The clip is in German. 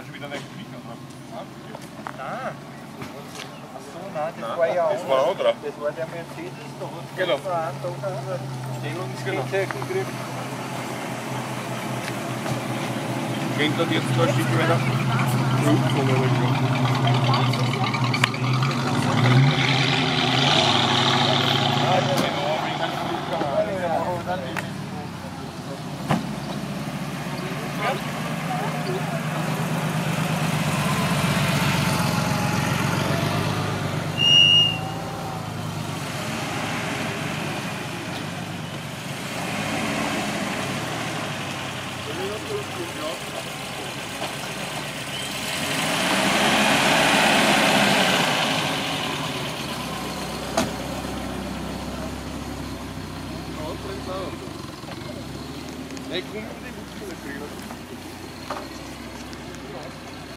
schon wieder wegfliegen, oder? Nein. Achso, nein, das war ja das war ein anderer. Das war der Mercedes, da hat Genau. noch einen da über Stellungskennzeichen gekriegt. Wenn das jetzt da ein Stück weiter zurückkommen, Nee, komm, die Wuchtel kriegen.